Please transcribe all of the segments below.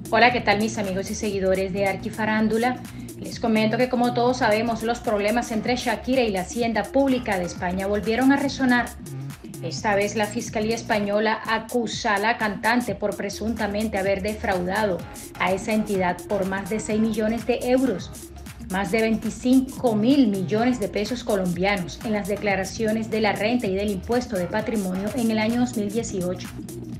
Hola, ¿qué tal mis amigos y seguidores de Arquifarándula? Les comento que como todos sabemos, los problemas entre Shakira y la Hacienda Pública de España volvieron a resonar. Esta vez la Fiscalía Española acusa a la cantante por presuntamente haber defraudado a esa entidad por más de 6 millones de euros, más de 25.000 millones de pesos colombianos en las declaraciones de la renta y del impuesto de patrimonio en el año 2018.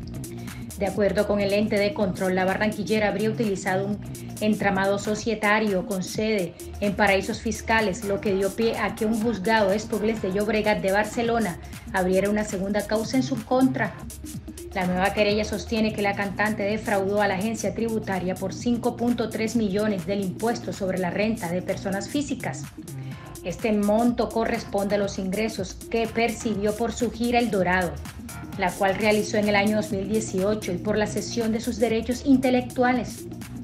De acuerdo con el ente de control, la barranquillera habría utilizado un entramado societario con sede en paraísos fiscales, lo que dio pie a que un juzgado Esplugues de Llobregat de Barcelona abriera una segunda causa en su contra. La nueva querella sostiene que la cantante defraudó a la agencia tributaria por 5.3 millones del impuesto sobre la renta de personas físicas. Este monto corresponde a los ingresos que percibió por su gira El Dorado, la cual realizó en el año 2018 y por la cesión de sus derechos intelectuales.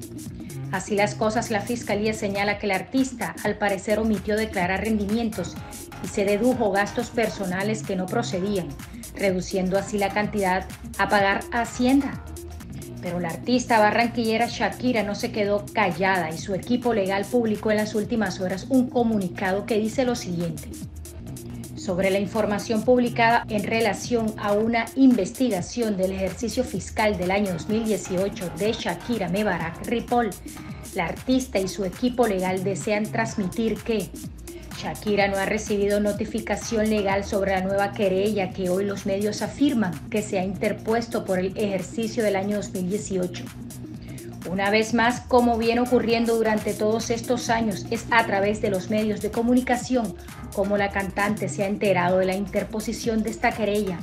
Así las cosas, la Fiscalía señala que el artista al parecer omitió declarar rendimientos y se dedujo gastos personales que no procedían, reduciendo así la cantidad a pagar a Hacienda. Pero la artista barranquillera Shakira no se quedó callada y su equipo legal publicó en las últimas horas un comunicado que dice lo siguiente: sobre la información publicada en relación a una investigación del ejercicio fiscal del año 2018 de Shakira Mebarak Ripoll, la artista y su equipo legal desean transmitir que Shakira no ha recibido notificación legal sobre la nueva querella que hoy los medios afirman que se ha interpuesto por el ejercicio del año 2018. Una vez más, como viene ocurriendo durante todos estos años, es a través de los medios de comunicación como la cantante se ha enterado de la interposición de esta querella,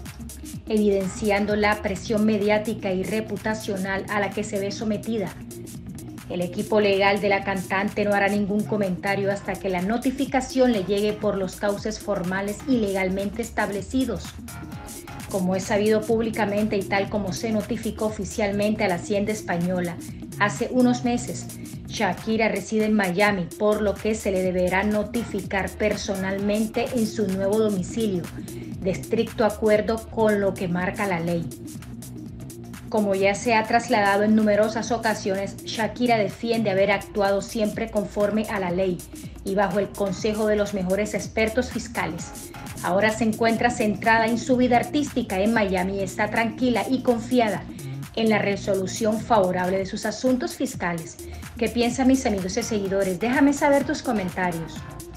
evidenciando la presión mediática y reputacional a la que se ve sometida. El equipo legal de la cantante no hará ningún comentario hasta que la notificación le llegue por los cauces formales y legalmente establecidos. Como es sabido públicamente y tal como se notificó oficialmente a la Hacienda Española hace unos meses, Shakira reside en Miami, por lo que se le deberá notificar personalmente en su nuevo domicilio, de estricto acuerdo con lo que marca la ley. Como ya se ha trasladado en numerosas ocasiones, Shakira defiende haber actuado siempre conforme a la ley y bajo el consejo de los mejores expertos fiscales. Ahora se encuentra centrada en su vida artística en Miami y está tranquila y confiada en la resolución favorable de sus asuntos fiscales. ¿Qué piensan mis amigos y seguidores? Déjame saber tus comentarios.